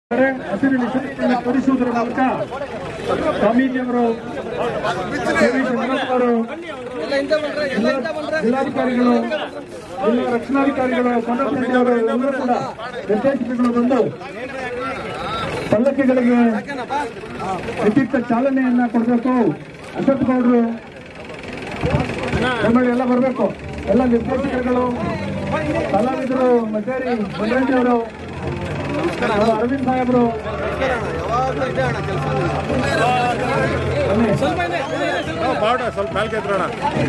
ಹಸಿರು ತೋರಿಸುವುದರ ಮೂಲಕ ಸ್ವಾಮೀಜಿಯವರು ಜಿಲ್ಲಾಧಿಕಾರಿಗಳು ಜಿಲ್ಲಾ ರಕ್ಷಣಾಧಿಕಾರಿಗಳು ಕೊಂಡಪರೆಡ್ಡಿಯವರು ಎಲ್ಲರೂ ಕೂಡ ನಿರ್ದೇಶಕರು ಬಂದು ಪಲ್ಲಕ್ಕಿಗಳಿಗೆ ವಿದ್ಯುಕ್ತ ಚಾಲನೆಯನ್ನ ಕೊಡಬೇಕು. ಅಶೋಕ್ ಗೌಡರು ಎಲ್ಲ ಬರಬೇಕು. ಎಲ್ಲ ನಿರ್ದೇಶಕರುಗಳು ಕಲಾವಿದರು ಮಜೇರಿ ಮಂಡ್ಯವರು ಅರವಿಂದ್ ಸಾಹೇಬರು ಸ್ವಲ್ಪ ಮೇಲ್ಕೆ ಎತ್ತೋಣ.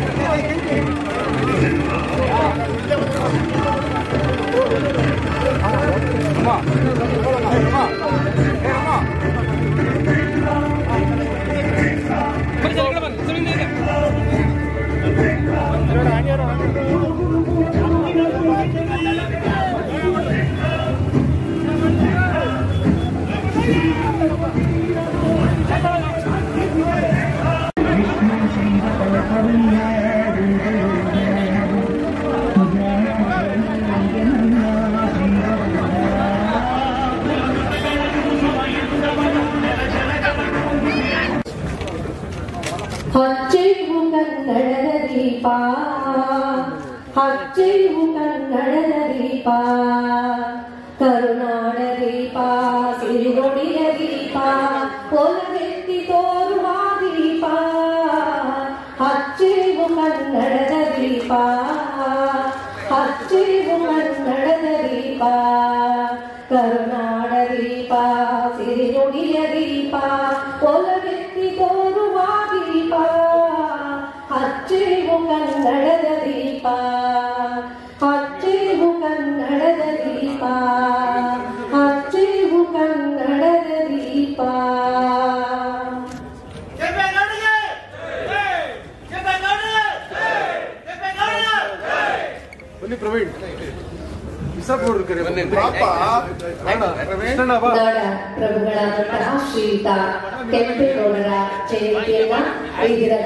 ಹಚ್ಚೆವು ಕನ್ನಡದ ದೀಪ, ಹಚ್ಚೆವು ಕನ್ನಡದ ದೀಪ, ಕರುನಾಡ ದೀಪ, ಸಿರಿನುಡಿಯ ದೀಪ, ಒಲವೆತ್ತಿ ತೋರುವ ದೀಪ. ಹಚ್ಚೆವು ಕನ್ನಡದ ದೀಪ, ಹಚ್ಚೆವು ಕನ್ನಡದ ದೀಪ, ಕರುನಾಡ ದೀಪ, ಸಿರಿನುಡಿಯ ದೀಪ, ಒಲವೆತ್ತಿ ತೋರುವ ದೀಪ. ಹಚ್ಚೆವು ಕನ್ನಡದ ದೀಪ, ಹಚ್ಚೆವು ಕನ್ನಡದ ದೀಪ, ಹಚ್ಚೆವು ಕನ್ನಡದ ದೀಪ. ಪ್ರವೀಣ್ ಪ್ರಭುಗಳಾದಂತಹ ಶ್ರೀಯುತ ಕೆಂಪೇಗೌಡರ ಜಯಂತಿಯನ್ನ ಐದಿರದ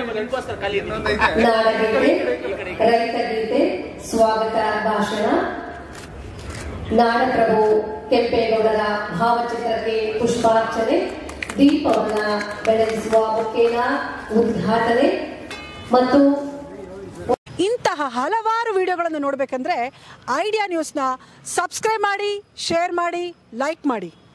ನಾಡಗೀತೆ, ರೈತಗೀತೆ, ಸ್ವಾಗತ ಭಾಷಣ, ನಾಡಪ್ರಭು ಕೆಂಪೇಗೌಡರ ಭಾವಚಿತ್ರಕ್ಕೆ ಪುಷ್ಪಾರ್ಚನೆ, ದೀಪವನ್ನ ಬೆಳಗಿಸುವ ಮುಖೇನ ಉದ್ಘಾಟನೆ ಮತ್ತು ಇಂತಹ ಹಲವಾರು ವಿಡಿಯೋಗಳನ್ನು ನೋಡಬೇಕಂದ್ರೆ ಐಡಿಯಾ ನ್ಯೂಸ್ನ ಸಬ್ಸ್ಕ್ರೈಬ್ ಮಾಡಿ, ಶೇರ್ ಮಾಡಿ, ಲೈಕ್ ಮಾಡಿ.